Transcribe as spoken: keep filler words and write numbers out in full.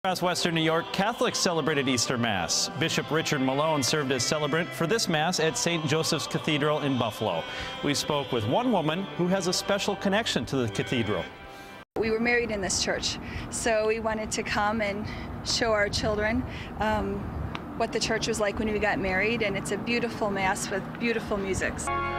Across Western New York, Catholics celebrated Easter Mass. Bishop Richard Malone served as celebrant for this Mass at Saint Joseph's Cathedral in Buffalo. We spoke with one woman who has a special connection to the cathedral. We were married in this church, so we wanted to come and show our children um, what the church was like when we got married, and it's a beautiful Mass with beautiful music.